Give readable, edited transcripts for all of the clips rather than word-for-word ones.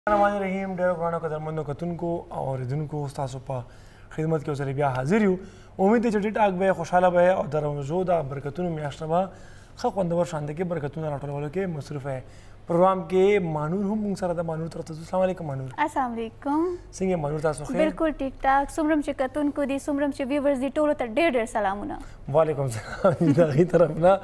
الرحمن الرحیم ډېر ګرانو قدرمنو کتونکو او اوریدونکو ستاسو په خدمت کې اوسره بیا حاضر یو. امید دی چې ډېر ټاک به خوشحاله به او د روژو د برکتونو میاشت به ښه خوندور شانده کې برکتونه راټولولو کې مصروف ہے. پروګرام کې مانور هم موږ سره د مانور طرف ته. السلام علیکم مانور. السلام علیکم. څنګه مانور تاسو خیر؟ بالکل ټیک ټاک. څومره چې کتونکو دي څومره چې ویورز دي ټولو ته ډېر ډېر سلامونه. وعلیکم السلام د هغې طرف نه.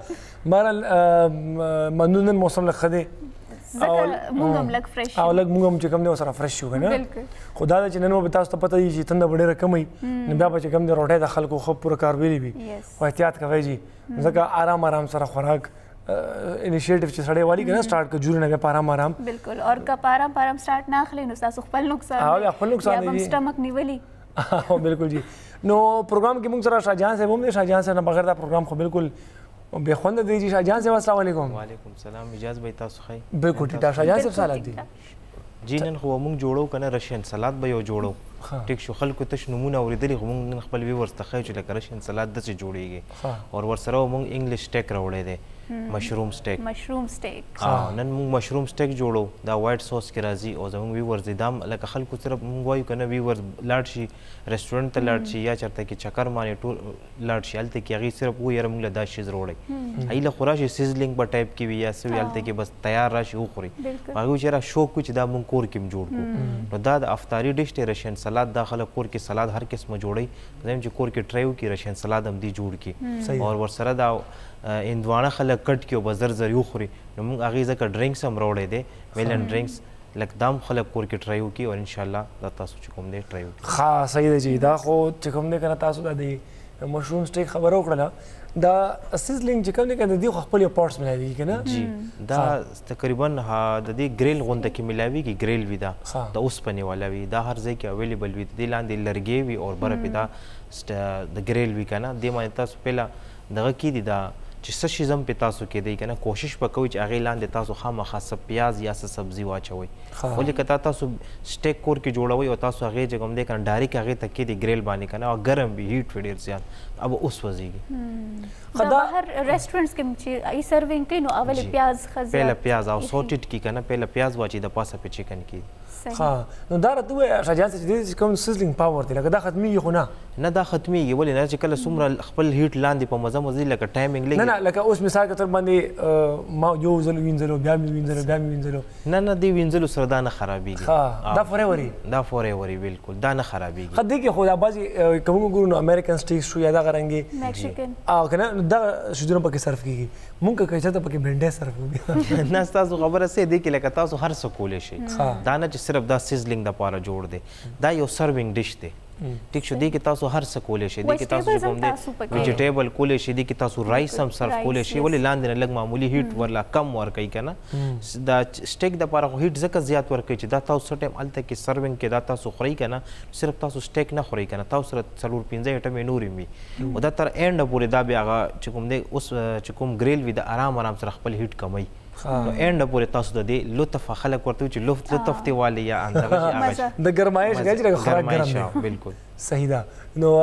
بهرحال مانور نن موسم لږ ښه دی ځکه موږ هم لږ فرش او لږ موږ هم چې کوم دی ورسره فرش شو که نه. خو دا ده چې نن به تاسو ته پته وي چې تنده به ډېره کمه وي نو بیا به چې کوم دی روټۍ د خلکو ښه پوره کار ویلي وي خو احتیاط کوئ جي ځکه آرام آرام سره خوراک انیشیټیو چې سړی والي که نه سټارټ کړه جوړ نه بیا په آرام آرام بالکل. اور که په آرام په آرام سټارټ نه اخلئ نو ستاسو خپل نقصان دی خپل نقصان دی یا به سټمک نیولي. بالکل جي. نو پروګرام کې موږ سره شاهجهان صاحب هم دی. شاهجهان صاحب نه بغیر دا پروګرام خو بالکل بے خونده دی. جی شاهجهان صاحب السلام علیکم. وعلیکم السلام. اجازه به تاسو خی. بالکل ټیک ټاک. شاهجهان صاحب سلام دی. جی نن خو موږ جوړو کنه رشین سلاد به یو جوړو. ټیک شو خلکو تش نمونه اوریدلی خو موږ نن خپل ویورز ته ښیو چې لکه رشین سلاد داسې جوړیږي او ورسره موږ انګلیش سټیک راوړی دی مشروم سټیک. مشروم سټیک نن موږ مشروم سټیک جوړو دا وایټ سوس کې راځي او زموږ ویورز دي دا لکه خلکو صرف موږ وایو که نه ویورز لاړ شي رسټورنټ ته لاړ شي یا چېرته کې چکر باندې ټول لاړ شي هلته کې هغې صرف وایي یاره موږ له دا شیز راوړی هغې له خو راشي سیزلینګ په ټایپ کې وي یا څه وي هلته کې بس تیار راشي وخوري هغې وایي چې یاره شوق وي چې دا موږ کور کې هم جوړ کړو نو دا د افطاري ډش دی رشین سلاد. دا خلک کور کې سلاد هر قسمه جوړوي زه چې کور کې ټرای وکړي رشین سلاد هم دی جوړ کړي او ورسره دا هندوانه خلک کټ کړي او به زر زر وخوري نو موږ هغې ځکه ډرنکس هم راوړی دی میلن ډرنکس لکه دا هم خلک کور کې ټرای وکړي او انشاءالله دا تاسو چې کوم دی ټرای وکړي. ښه صحیح دی جي. دا خو چې کوم دی که نه تاسو دا د مشروم سټیک خبره وکړله دا سیزلینګ چې کوم دی که د دې خو خپل یو پارټس میلاویږي که نه. جی دا تقریبا د دې ګریل غونده کې میلاویږي ګریل وي دا د اوسپنې والا وي دا هر ځای کې اویلیبل وي د دې لاندې لرګی وي او بره پې دا د ګریل وي که نه دې باندې تاسو پهله دغه کې دي دا چې څه شي هم پې تاسو کېدی که نه کوشش به کوئ چې هغې لاندې تاسو خامخا څه پیاز یا څه سبزي واچوئ ولې که تاسو سټیک کور کې جوړوئ او تاسو هغې چې کوم دی که نه ډایرکټ هغې ته کېدی ګریل باندې که نه او ګرم وي هیټ وي ډېر زیات अब اوس وځيږي دا بهر ریسټورنټس کې چې ای سروینګ کوي نو اول پیاز خزه پهله پیاز او سوټډ کی کنه پهله پیاز واچي د پاسه په چکن کی. ها نو دا راته شاهجهان چې کوم سیزلینګ پاور دی لکه دا ختميږي خو نه دا ختميږي ولې نه چې کله څومره خپل هیټ لاندې په مزه مزه لکه ټایمینګ لګي نه لکه اوس مثال کې تر باندې ما یو ځل وینځلو بیا مې وینځلو بیا مې وینځلو نه دی وینځلو سره دا نه خرابېږي. ها دا فورېوري دا فورېوري بالکل دا نه خرابېږي. خدای کې خو دا بعضې کوم ګورو نو امریکن سټیک شو یا دغه رنګې میکسیکن او که نه دا شیدونه پکې صرف کېږي مونږ که چېرته پکې بینډۍ صرف وکړي نه ستاسو خبره څه دی کې لکه تاسو هر څه کولی شئ دا نه چې صرف دا سیزلینګ دپاره جوړ دی دا یو سروینګ ډش دی ټیک شو دی کې تاسو هر څه کولی شئ دی کې تاسو چې کوم دی ویجیټیبل کولی شئ دی کې تاسو رایس هم صرف کولی شئ ولې لاندې نه لږ معمولي هیټ ورله کم ورکوي که نه دا سټیک دپاره خو هیټ ځکه زیات ورکوي چې دا تاسو څه ټایم هلته کې سروینګ کې دا تاسو خورئ که نه صرف تاسو سټیک نه خورئ که نه تاسو سره 4-5 ایټمې نورې وي او دا تر اینډه پورې دا بیا هغه چې کوم دی اوس چې کوم ګریل وي د آرام آرام سره خپل هیټ کموي نو اینډ پورې تاسو د دې لطف خلک ورته وي چې لطف دی والی یا اندغه د ګرمایش که چې خوراک ګرم دی بالکل صحیح ده. نو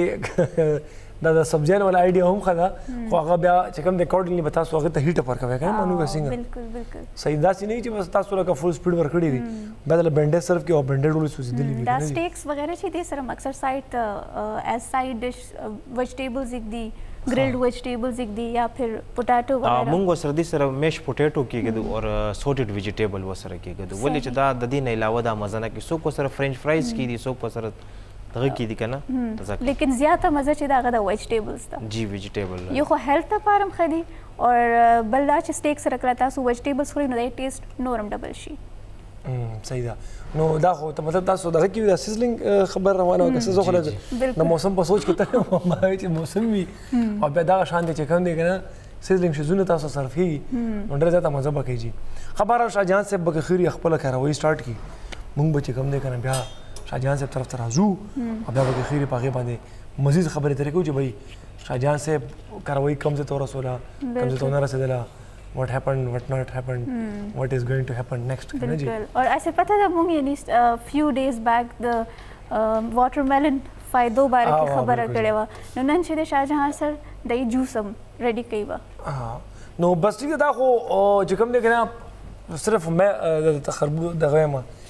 هسې دا د سبزیانو والا آیډیا هم ښه ده خو هغه بیا چې کوم دی اکارډنګلي به تاسو هغې ته هیټ اپ ورکوئ که نه مانو که څنګه صحیح داسې نه وي چې بس تاسو لکه فل سپیډ ورکړي وي بیا دله بینډۍ صرف کړي او بینډۍ ډولې سوځېدلي وي دا سټیکس وغیرہ چې دي سره اکثر سایډ ایز سایډ ډش ویجیټیبلز ایږدي گرلڈ ویجیٹیبلز ایږدي یا پھر پوټاټو وغیرہ موږ ورسره دې سره میش پوټیټو کېږدو او سوټډ ویجیټیبل ورسره کېږدو ولې چې دا د دې نه علاوه دا مزه نه کوي څوک ورسره فرینچ فرایز کېږدي څوک ورسره دغه کېږدي که نه لیکن زیاته مزه چې د هغه د ویجیټیبلز ده جی ویجیټیبل یو خو هیلث لپاره هم ښه دي او بل دا چې سټیک سره کله تاسو ویجیټیبلز خورئ نو د ټیسټ نور هم ډبل شي. صحیح ده. نو دا خو ته مطلب تاسو دغه کې دا سیزلینګ خبر روانه وه که څه زه خو د موسم په سوچ کې ته ما وایي چې موسم وي او بیا دغه شان دی چې کوم دی که نه سیزلینګ شیزونه تاسو صرف کېږي نو ډېره زیاته مزه به کوي جي. خبره شاهجهان صاحب به که خیر خپله کاروایي سټارټ کړي موږ به چې کوم دی که نه بیا شاهجهان صاحب طرف ته راځو او بیا به که خیر په هغې باندې مزید خبرې ترې کوو چې بهی شاهجهان صاحب کاروایي کوم ځای ته ورسوله کوم ځای ته ونه رسېدله what happened, what not happened, what is going to happen next. और ऐसे पता था मुझे यानी few days back the watermelon फायदो बारे की खबर करे वा नन छे शाहजहां सर दही जूस हम रेडी कई वा नو बस ठीक था खो چې کوم دی کنه صرف مې د خربوزه دغه ما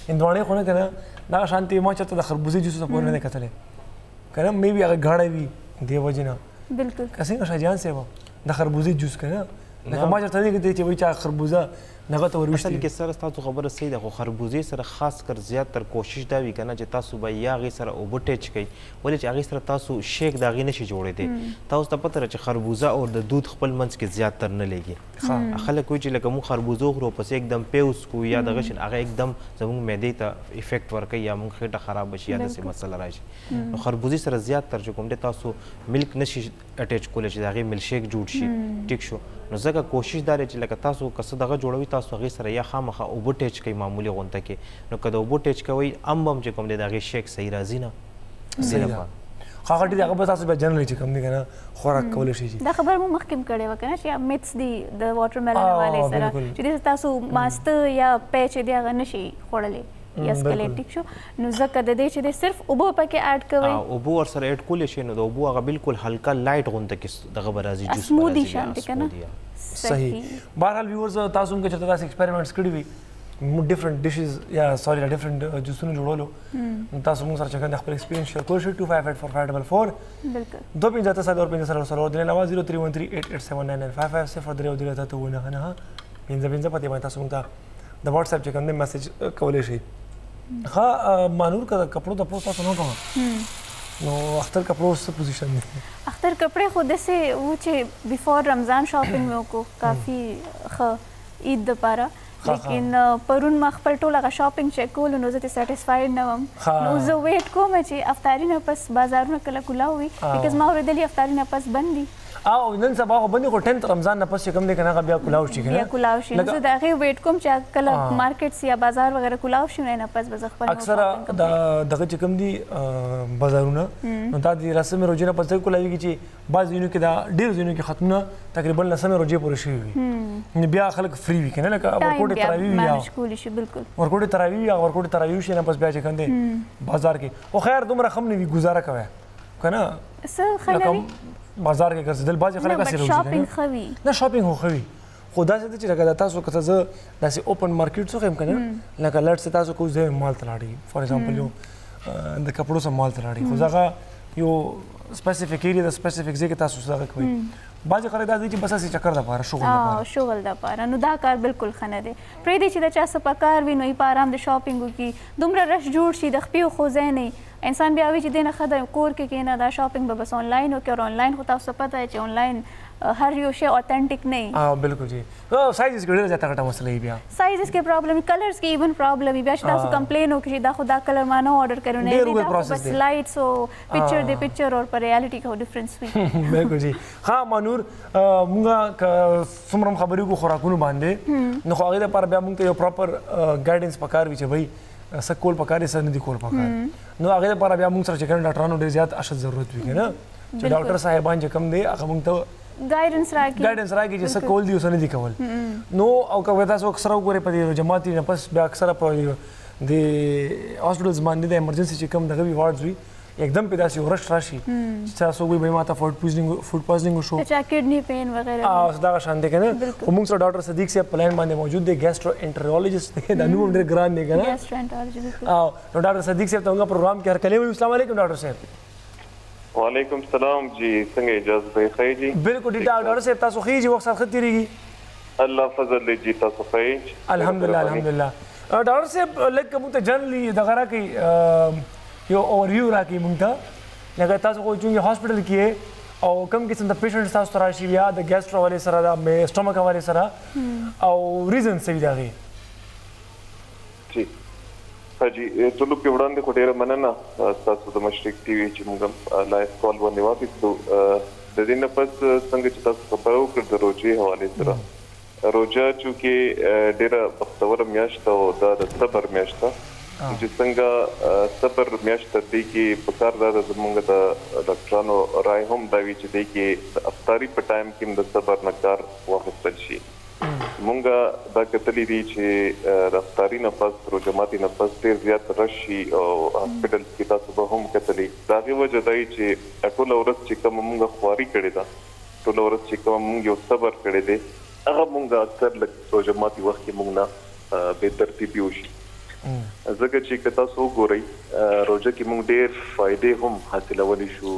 هندواڼې خو نه که نه دغه شانتې ما چېرته د خربوزې جوس ته پورې نه دی کتلی که نه مې بي هغه ګاڼه وي دې وجې نه بالکل که څنګه شاهجهان صاحب د خربوزې جوس که نه لکه ما چېرته نه کتلی چې وایي چا خربوزه هغه ته ور اصل کې سره تاسو خبره صحیح ده خو خربوزې سره خاص کر زیات تر کوشش دا وي که نه چې تاسو به یا هغې سره اوبه ټچ کوئ ولې چې هغې سره تاسو شیک د هغې نشي جوړېدی تاسو ته پته ده چې خربوزه او د دود خپل منځ کې زیات تر نه لګي خلک وایي چې لکه موږ خربوزه وخورو پسې एकदम پیوس کو یا دغه شي هغه एकदम زموږ معدې ته افیکټ ورکوي یا موږ خېټه خراب شي یا داسې مسله راشي نو خربوزې سره زیات تر چې کوم دی تاسو ملک نشي اټیچ کولی چې د هغې ملک شیک جوړ شي ټیک شو نو ځکه کوشش دا دی چې لکه تاسو که څه دغه جوړوي تاسو هغې سره یا خامخا اوبه ټچ کوئ معمولي غونته کې نو که د اوبو ټچ کوئ ام به هم چې کوم دی د هغې شیک صحیح راځي نه خو هغه ډېر هغه به تاسو بیا جنرلی چې کوم دی که نه خوراک کولی شي دا خبره مو مخکې هم کړې وه که نه چې میتس دي د واټرمیلن حوالې سره چې دې تاسو ماسته یا پی چې دی هغه نشي خوړلی یا سکلیټ ټیک شو نو ځکه د دې چې دی صرف اوبه پکې اډ کوئ اوبو ورسره اډ کولی شي نو د اوبو هغه بالکل هلکه لایټ غونته کې دغه به راځي جوس سمودي شانتې که نه صحیح بهرحال ویورز تاسو هم که چېرته داسې ایکسپریمنټس کړي وي موږ ډفرنټ ډشز یا سوري ډفرنټ جوسونه جوړولو نو تاسو موږ سره چې کوم خپل ایکسپیرینس شیر کولی شئ 258444 بالکل 2 علاوه 031388799550 پنځه پته باندې تاسو موږ ته د واتس اپ چې کوم میسج کولی شئ ها مانور کا کپړو ته پوسټ تاسو نه کوم نو اختر کپړو څه پوزیشن دی اختر کپڑے خود سے وہ چې بیفور رمضان شاپینګ مې وکړو کافي ښه عید دپاره لیکن پرون ما خپل ټول هغه شاپینګ چیک کولو نو زه ترې سیټسفاید نه وم نو زه ویټ کوم چې افطاري نه پس بازارونه کله کلاو وي بیکاز ما اورېدلي افطاري نه پس بند دي او نن سبا خو بندي خو 10 رمضان نه پس چې کوم دی که نه هغه بیا کلاو شي که نه بیا کلاو شي نو زه د هغې ویټ کوم چې کله مارکیټس یا بازار وغیره کلاو شي نه پس به زه خپل اکثره دغه چې کوم دي بازارونه نو دا د رسمې روژې نه پس ځکه کلاویږي چې بعض ځایونو کې دا ډېرو ځایونو کې ختمونه تقریبا 10 روژې پورې شوي وي نو بیا خلک فری وي که نه لکه ورکوټې تراویح وي ورکوټې تراویح وي یا ورکوټې تراویح شي نه پس بیا چې کوم دی بازار کې خو خیر دومره ښه هم نه وي ګزاره کوی که نه څه ښه نه وي بازار کې ګرځېدل بعضې خلک هسې روزي شاپینګ ښه وي نه شاپینګ خو ښه وي خو داسې ده چې لکه تاسو که زه داسې اوپن مارکیټ څخه یم که نه لکه لټ سه تاسو کوم ځای مال ته لاړئ فار ایگزامپل یو د کپړو سم مال ته لاړئ خو هغه یو سپیسیفیک ایریا د سپیسیفیک ځای کې تاسو دغه کوئ بعضې خلک دا دي چې بس هسې چکر دپاره شغل دپاره نو دا کار بالکل ښه نه دی پرېږدي چې د چا څه په کار وي نو یې په ارام د شاپینګ وکړي دومره رش جوړ شي د خپې خو ځای نه انسان بیا وي چې دی نه ښه ده کور کې کښېنه دا شاپینګ به بس آنلاین وکړي اور آنلاین خو تاسو ته پته دی چې آنلاین هر یو شی اوتھینټک نه وي بالکل جی سایزز کې ډېره زیاته غټه مسله وي بیا سایزز کې پرابلم وي کلرز کې ایون پرابلم وي بیا چې تاسو کمپلین وکړي چې دا خو دا کلر ما نه آرډر کړی نه دی بس لایټس او پکچر دی پکچر اور پر ریالټي کې ډفرنس وي بالکل جی ها مانور مونږه څومره خبرې کو خوراکونو باندې نو خو هغې دپاره بیا مونږ ته یو پراپر ګایډنس پکار وي چې بھائی څه کول پکار څه نه دي کول پکار نو هغې دپاره بیا مونږ سره چې کوم ډاکټرانو ډېر زیات اشد ضرورت وي که نه چې ډاکټر صاحبان چې کوم دی هغه مونږ ته ګایډنس راکړي چې څه کول دي اوس نه دي کول نو او که تاسو اکثره وګورئ په دې جماعتي نه پس بیا اکثره په د هاسپټلز باندې د ایمرجنسي چې کوم دغه وي وارډز وي एकदम په داسې ورش راشي چې تاسو وایي ما ته فوډ پویزنینګ وشو چا کډنی پین وغیرہ دغه شان دی که نه خو موږ سره ډاکټر صدیق صاحب په لاین باندې موجود دی ګیسټرو انټرولوجسټ دی دا نوم ډېر ګران دی که نه نو ډاکټر صدیق صاحب ته موږ پروګرام کې هرکلی وایو السلام علیکم ډاکټر صاحب وعلیکم السلام جی څنګه اجازه به ښه جی بالکل ټیک ډاکټر صاحب تاسو ښه جی وخت سره ښه تېرېږي الله فضل دی جی تاسو ښه الحمدلله ډاکټر صاحب لږ موږ ته جنرلی دغه راکړئ یو اوورویو راکړئ موږ ته لکه تاسو خو چونکې هاسپټل کې او کم قسم د پیشنټس تاسو ته راشي یا د ګیسټرو حوالې سره د سټمک حوالې سره او ریزن څه وي د هغې جی ها جی ټولو کې وړاندې خو ډېره مننه تاسو د مشرق ټي وي چې موږ لایف کال باندې واخیستو د دې نه پس څنګه چې تاسو خبره وکړه د روژې حوالې سره روژه چونکې ډېره بختوره میاشت او دا د صبر میاشت ده چې څنګه صبر میاشت دی کې په کار دا زموږ د ډاکټرانو رای هم دا وی چې دی کې د افطاري په ټایم کې د صبر نه کار واخیستل شي مونږ دا کتلی دي چې د افطاري نه پس روژه ماتي نه پس ډېر زیات رش شي او هاسپټل کې تاسو به هم کتلی د هغې وجه دا چې ټوله ورځ چې کومه مونږ خواري کړې ده ټوله ورځ چې کومه مونږ یو صبر کړی دی هغه مونږ اکثر لږ روژه ماتي وخت کې مونږ نه بې ترتیبي وشي ځکه چې که تاسو وګورئ روژه کې موږ ډېر فایدې هم حاصلولی شو.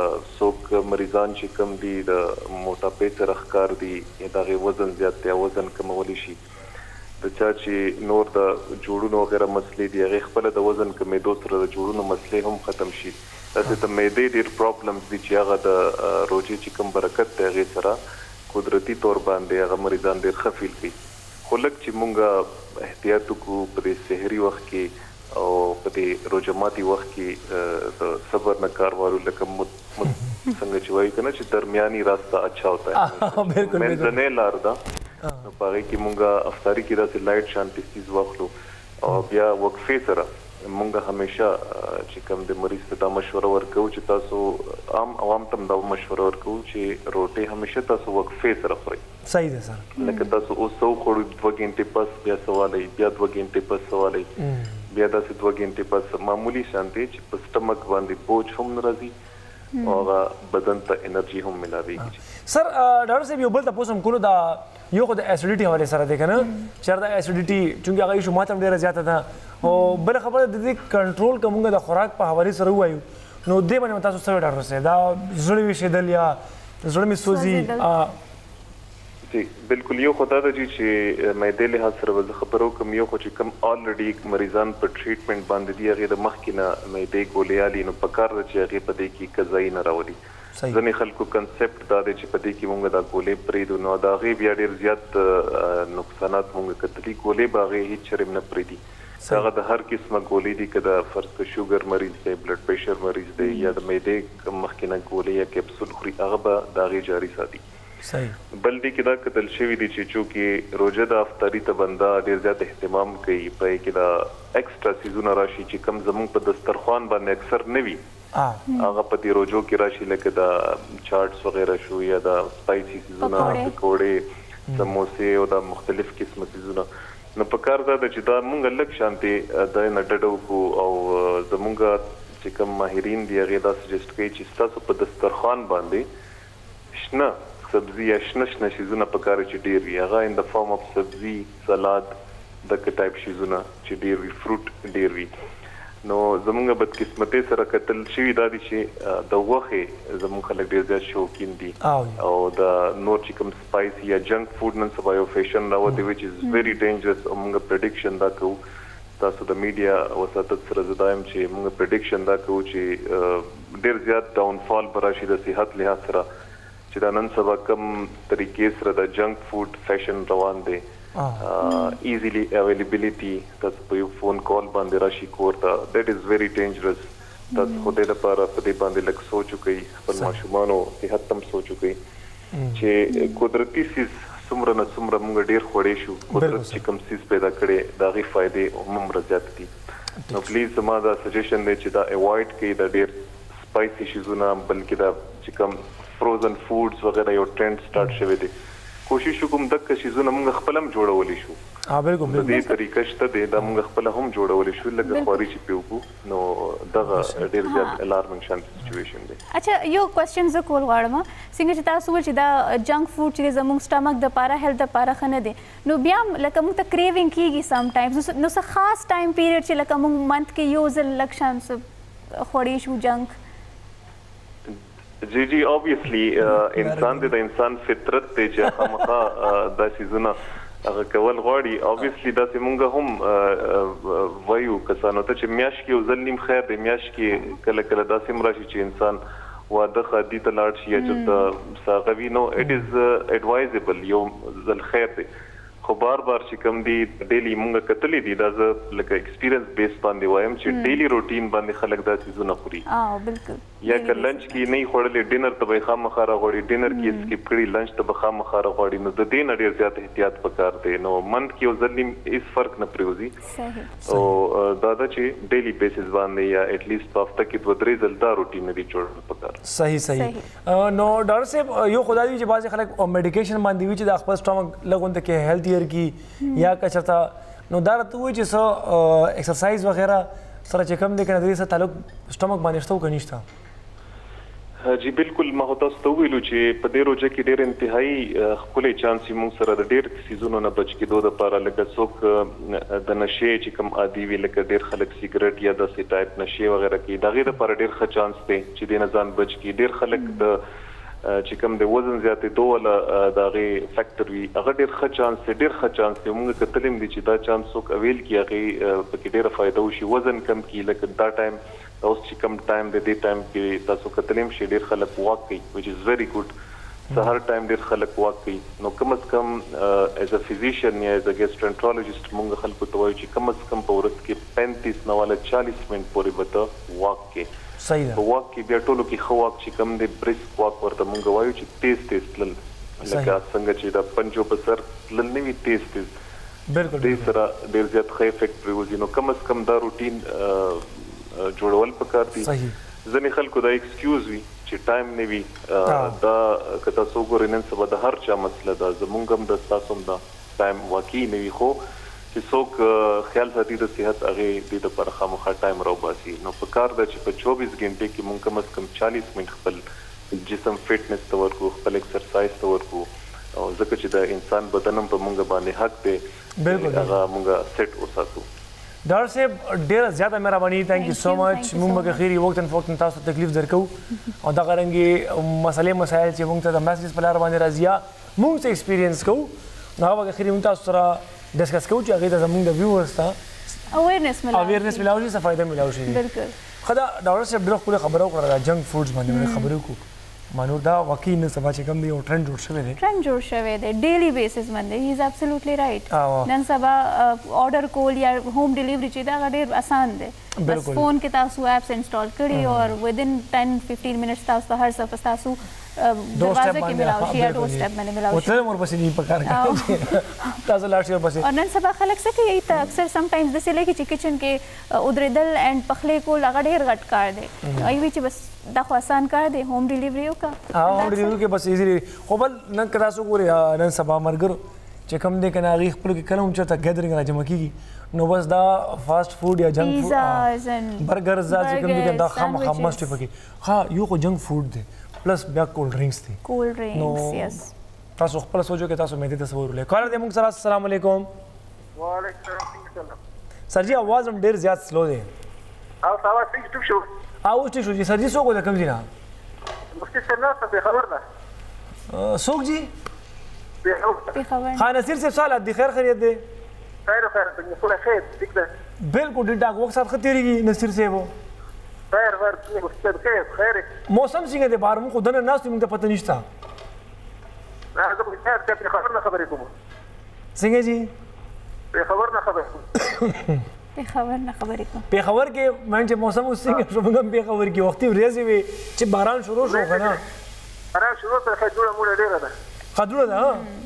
څوک مریضان چې کم دي د موټاپې سره ښکار دي یا د هغې وزن زیات دی وزن کمولی شي. د چا چې نور د جوړونو وغیره مسلې دي هغې خپله د وزن کمېدو سره د جوړونو مسلې هم ختم شي. داسې د معدې ډېر پرابلمز دي چې هغه د روژې چې کوم برکت دی هغې سره قدرتي طور باندې هغه مریضان ډېر ښه فیل کوي. خو لږ چې مونږ احتیاط وکړو په دې سحري وخت کې او په دې روژه ماتي وخت کې د صبر نه کار واخلو لکه څنګه چې وایي که نه چې درمیاني راسته اچھا ہوتا ہے منځنۍ لار ده. نو په هغې کې مونږ افطاري کې داسې لایټ شانتي څیز واخلو او بیا وقفې سره مونږ همیشه چې کوم د مریض ته دا مشوره ورکوو چې تاسو عوام ته هم دا مشوره ورکوو چې روټۍ همیشه تاسو وقفې سره خورئ. صحیح ده سر. لکه تاسو اوس څه وخوړو 2 غنټې پس بیا سوالی بیا 2 غنټې پس سوالی بیا داسې 2 غنټې پس معمولی شانتي چې په سټمک باندې بوج هم نه راځي او هغه بدن ته انرژي هم ملاویږي. سر ډاکټر صاحب یو بل تاسو هم کولو دا یو خو د اسیډیټي حواله سره دی کنه چې دا اسیډیټي چونکه هغه ایشو ماته ډیره زیاته ده او بل خبره د دې کنټرول کومګه د خوراک په حواله سره وایو نو دې باندې تاسو څه ډاکټر صاحب دا زړه وشیدل یا زړه می سوزي؟ جی بالکل یو خدا ده چې معدې لحاظ سره به زه خبره وکړم. یو خو چې کوم آلریډي مریضان په ټریټمنټ باندې دي هغې د مخکې نه معدې ګولې الي نو پکار ده چې هغې په دې کې قضایي نه راولي. ځینې خلکو کنسپټ دا دی چې په دې کې مونږ دا ګولې پرېږدو نو د هغې بیا ډېر زیات نقصانات مونږ کتلي. ګولې به هغې هېڅ چرې نه پرېږدي. هغه د هر قسمه ګولې دي که د فرض که شوګر مریض دی بلډ پریشر مریض دی یا د معدې مخکې نه ګولې یا کیپسول خوري هغه به د هغې جاري ساتي. بل دې کې دا کتل شوي دي چې چونکې روژه د افطاري ته بنده ډېر زیات اهتمام کوي په یې کې دا ایکسټرا څیزونه راشي چې کم زموږ په دسترخوان باندې اکثر نه وي هغه په دې روژو کې راشي لکه د چاټس وغیره شو یا د سپایسي څیزونه پکوړې سموسې او د مختلف قسمه څیزونه. نو پکار دا ده چې دا مونږ لږ شانتې د نه ډډه وکړو او زمونږ چې کوم ماهرین دي هغې دا سجیسټ کوي چې ستاسو په دسترخوان باندې شنه سبزي یا شنه شیزونه پکار چې ډېر وي هغه ان د فارم اف سبزي سلاد دغه ټایپ شیزونه چې ډېر وي فروټ ډېر وي. نو زمونږ بدقسمتۍ سره کتل شوي دا دي چې د غوښې زمونږ خلک ډېر زیات شوقین دي او د نور چې کوم سپایسي یا جنک فوډ نن سبا یو فیشن راوتی وچ از ویری ډینجرس او موږ پریډکشن دا کوو تاسو د میډیا وساتت سره زه دا یم چې موږ پریډکشن دا کوو چې ډېر زیات ډاون فال به راشي د صحت لحاظ سره چې دا نن سبا کم طریقې سره د جنک فوډ فیشن روان دی. ایزیلی اویلیبیلیټي تاسو په یو فون کال باندې راشي کور ته دیٹ از ویری ډینجرس. تاسو خو دې لپاره په دې باندې لږ سوچ وکړئ خپل ماشومانو صحت ته هم سوچ وکړئ چې قدرتي څیز څومره نه څومره موږ ډېر خوړی شو قدرت چې کوم څیز پیدا کړی د هغې فایدې عمومره زیات دي. نو پلیز زما دا سجیشن دی چې دا اوایډ کړئ د ډېر سپایسي شیزونه بلکې دا چې کوم فروزن فوډز وغیره یو ټرینډ سٹارټ شوی دی. کوشش وکړم دغه شیزونه موږ خپل هم جوړولی شو. بالکل د دې طریقه شته دی دا موږ خپل هم جوړولی شو لکه خواري چې پې وکړو نو دغه ډېر زیات الارمنګ شانتي سچویشن دی. اچھا یو کوېسچن زه کول غواړم څنګه چې تاسو وویل چې دا جنک فوډ چې زموږ سټمک دپاره هیلث دپاره ښه نه دی نو بیا هم لکه موږ ته کریوینګ کېږي سم ټایمز نو څه خاص ټایم پیریډ چې لکه موږ منت کې یو ځل لږ شان څه خوړی شو جنک؟ جی obviously انسان دی د انسان فطرت دی چې خامخا دا څیزونه هغه کول غواړي. obviously داسې مونږ هم وایو کسانو ته چې میاشت کې یو ځل نیم خیر دی میاشت کې کله کله داسې هم راشي چې انسان واده ښادي ته لاړ شي یا چېرته ساغوي نو اټ از اډوایزبل یو ځل خیر دی. خو بار چې کوم دي ډیلی مونږ کتلی دي دا زه لکه ایکسپیرینس بیس باندې وایم چې ډیلی روټین باندې خلک دا څیزونه خوري بالکل یا که لنچ کې نه خوړلې ډینر ته به خامخا راغواړي ډینر کې سکیپ کړي لنچ ته به خامخا راغواړي نو د دې نه ډېر زیات احتیاط پکار دی. نو منت کې یو ځل نیم هېڅ فرق نه پرېوځي او دا ده چې ډیلی بیسز باندې یا ایټ لیسټ په هفته کې 2-3 ځل دا روټین دی جوړول پکار. صحیح نو ډاکټر صاحب یو خدای وي چې بعضې خلک میډیکیشن باندې وي چې د خپل سټمک لږ کې هیلتیر کی یا که چېرته نو دا راته ووایي چې څه ایکسرسایز وغیره سره چې کوم دی که نه د دې سره تعلق سټمک باندې شته او که نشته؟ جی بالکل ما هو تاسو ته ویلو چې په دې روژه کې ډېر انتهایی ښکلی چانس وي موږ سره د ډېر څیزونو نه بچ کېدو دپاره لکه څوک د نشې چې کوم عادي وي لکه ډېر خلک سیګرټ یا داسې ټایپ نشې وغیره کوي د هغې دپاره ډېر ښه چانس دی چې دې نه ځان بچ کړي. ډېر خلک د چې کوم د وزن زیاتېدو والا د هغې فیکټر وي هغه ډېر ښه چانس دی ډېر ښه چانس دی. موږ کتلی هم دي چې دا چانس څوک اویل کړي هغې پکې ډېره فایده وشي وزن کم کړي. لکه دا ټایم اوس چې کم ټایم دی دې ټایم کې تاسو کتلی هم شئ ډېر خلک واک کوي وچ از ویری ګډ. سهار ټایم ډېر خلک واک کوي نو کم از کم ایز ا فزیشین یا ایز ا ګیسټرنټرولوجسټ موږ خلکو ته وایو چې کم از کم په ورځ کې 35 نه والا 40 منټ پورې به ته واک کې. صحیح ده. په واک کې بیا ټولو کې ښه واک چې کم دی بریسک واک ورته موږ وایو چې تیز تیز تلل لکه څنګه چې د پنجو په سر تلل نه وي تیز تیز بالکل دې سره ډېر زیات ښه افیکټ پرېوځي. نو کم از کم دا روټین جوړول پکار دي. ځینې خلکو دا ایکسکیوز وي چې ټایم نه وي دا که تاسو وګورئ نن سبا د هر چا مسله ده زموږ هم د ستاسو هم دا ټایم واقعي نه وي خو چې څوک خیال ساتي د صحت هغې دې دپاره خامخا ټایم راوباسي. نو پکار ده چې په 24 غنټې کې موږ کم از کم 40 منټ خپل جسم فټنس ته ورکړو خپل ایکسرسایز ته ورکړو او ځکه چې د انسان بدن هم په موږ باندې حق دی هغه موږ سیټ وساتو. ډاکټر صاحب ډېره زیاته مهرباني تhank you so much. موږ به خیر وختاً فوقتاً تاسو ته تکلیف درکو او دغه رنګې مسلې مسایل چې موږ ته د میسیجز په لاره باندې راځي یا موږ څه ایکسپیرینس کوو نو هغه به خیر موږ تاسو سره ډسکس کوو چې هغې ته زموږ د ویورز ته اویرنس ملاو شي څه فایده ملاو شي. بالکل ښه ده ډاکټر صاحب ډېره ښکلې خبره وکړه د جنک فوډز باندې باندې خبرې وکړو مانور دا واقعي نن سبا چې کوم دی یو ټرند جوړ شوی دی ډیلی بیسس باندې هی از ابسولوټلی رائټ. نن سبا آرډر کول یا ہوم ډیلیوري چې دا ډېر آسان دی بس فون کې تاسو ایپس انسټال کړي او ودین 10-15 منټس تاسو هر څه تاسو دروازه کې ملاو شي یا ډور سټپ باندې ملاو شي. اوته ورپسې نه پکار کوي تاسو لاړ شئ ورپسې. او نن سبا خلک څه کوي ته اکثر سم ټایمز داسې لګي چې کچن کې ودرېدل اینډ پخلی کول هغه ډېر غټ کار دی ایوي چې بس دا خو آسان کار دی ہوم ډیلیوري وکړه. ہوم ډیلیوري کې بس ایزیلی خو بل نن که تاسو ګورئ نن سبا مرګر چې کوم دی که نه هغې خپلو کې کله هم چېرته ګیدرینګ راجمع کېږي نو بس دا فاسټ فوډ یا جنک فوډ برګرز دا چې کوم دي دا خامخا مست وي پکې. ها یو خو جنک فوډ دی پلس بیا کولډ ډرینکس دي. کولډ ډرینکس یس تاسو خپل سوچو کې تاسو مې دې تصور ولې کار دې موږ سره. السلام علیکم. وعلیکم السلام. سر جی आवाज هم ډیر زیات سلو دی. او ساوا ټیک شو. او ټیک شو جی سر جی څوک د کوم ځای نه؟ مفتی صاحب ته خبر ده. څوک جی؟ په خبر. خان نصیر صاحب سال دی خیر خیریت دی؟ خیر ته ټول خیر ټیک ده. بالکل ډیر ډاک وخت سات خطرېږي نصیر صاحب. خیر مفتی خیر. موسم څنګه دی بهر مو خدانه ناس موږ ته پته نشته. زه په خبر نه خبرې کوم. څنګه جی؟ په خبر نه خبرې کوم. په خبر کې مې چې موسم اوس څنګه شو موږ په خبر کې وختي ورځې وي چې باران شروع شو کنه. باران شروع ته خجوړه موږ ډیره ده. خجوړه ده.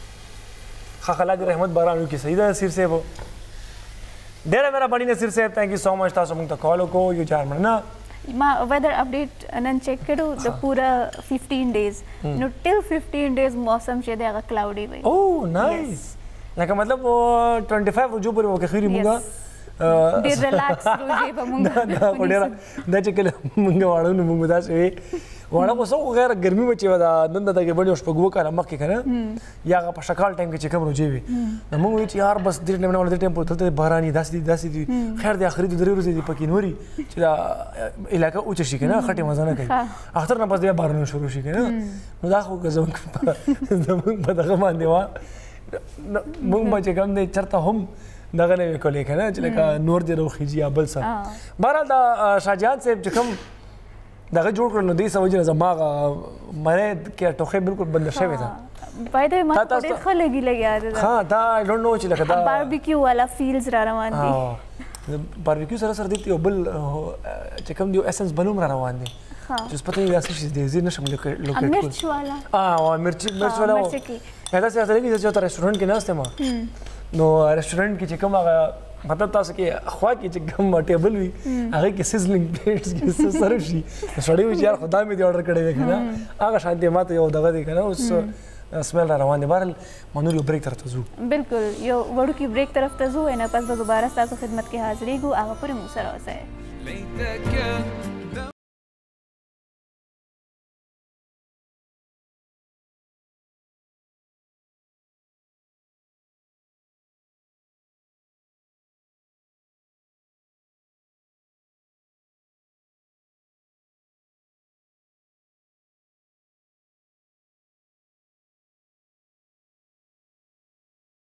خلا دې رحمت باران وکي صحیح ده نصیر صاحب. ډیره مهرباني نصیر صاحب تhank you so much تاسو موږ ته کال وکړو یو چار مننه. ما ویدر اپډیټ نن چیک کړو د پورا 15 ډیز نو ټل 15 ډیز موسم چې دی هغه کلاودي وي. او نایس لکه مطلب 25 رجوع پورې وکړي خیری موږ ډیر ریلاکس روزي به موږ دا چې کله موږ واړو نو موږ دا چې واړه خو څو غیر ګرمي مچې وه دا نن د تقریبا شپږ کاله مخکې که نه یا هغه په شکال ټایم کې چې کوم روژې وي نو موږ وایو چې یار بس دې ټایم نه دې ټایم پورې دلته باران دي داسې دي خیر دی اخري 2 ورځې دي پکې نوري چې دا علاقه اوچه شي که نه خټې مزه نه کوي اختر نه بس بیا بارانونه شروع شي که نه نو دا خو زموږ په دغه باندې وه موږ به چې کوم دی چېرته هم دغه نه وي کولی که نه چې لکه نور دې راوخیږي یا بل څه. بهرحال دا شاهجهان صاحب چې کوم دغه جوړ کړل نو دې څه وجې نه زما مرۍ کې ټوخی بالکل بنده شوې ده. باي د ما ډېر ښه لګي یاد ده. ها دا آی ډونټ نو چې لکه دا باربیکیو والا فیلز را روان دي. باربیکیو سره دې یو بل چې کوم دی اسنس بلوم را روان دي چې پته یې داسې شي دې نشم لوکیټ کول. مرچ والا مرچ والا دا څه سره کې چې ریسټورانټ کې ناشته ما نو ریسټورانټ کې چې کوم هغه مطلب تاسو کې خوا کې چې کوم ټیبل وي هغه کې سیزلینګ پلیټس کې سره شي سړی وي چې یار خدای مې دې اورډر کړی دی کنه هغه شانتي ماته یو دغه دی کنه اوس سمیل را روان دی. بهرحال منور یو بریک طرف ته ځو. بالکل یو وړوکی بریک طرف ته ځو نه پس به دوباره تاسو خدمت کې حاضرېږو هغه پورې مو سره اوسئ.